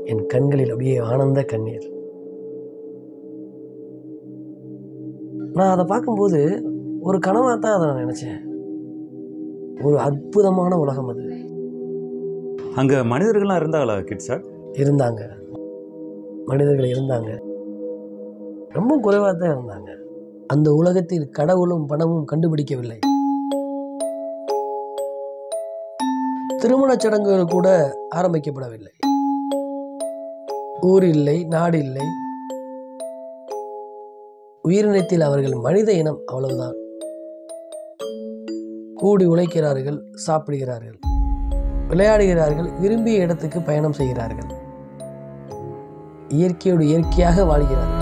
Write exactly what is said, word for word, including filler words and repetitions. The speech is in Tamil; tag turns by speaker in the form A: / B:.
A: என் கண்களில் அப்படியே ஆனந்த கண்ணீர். நான் அதை பார்க்கும்போது ஒரு கனவாக தான் அதை நான் நினச்சேன். ஒரு அற்புதமான உலகம் அது.
B: அங்கே மனிதர்கள்லாம் இருந்தாங்களா கிட்ஸா?
A: இருந்தாங்க, மனிதர்கள் இருந்தாங்க, ரொம்ப குறைவாக தான் இருந்தாங்க. அந்த உலகத்தில் கடவுளும் பணமும் கண்டுபிடிக்கவில்லை. திருமணச் சடங்குகள் கூட ஆரம்பிக்கப்படவில்லை. ஊர் இல்லை, நாடு இல்லை. உயிரினத்தில் அவர்கள் மனித இனம், அவ்வளவுதான். கூடி உழைக்கிறார்கள், சாப்பிடுகிறார்கள், விளையாடுகிறார்கள், விரும்பிய இடத்துக்கு பயணம் செய்கிறார்கள், இயற்கையோடு இயற்கையாக வாழ்கிறார்கள்.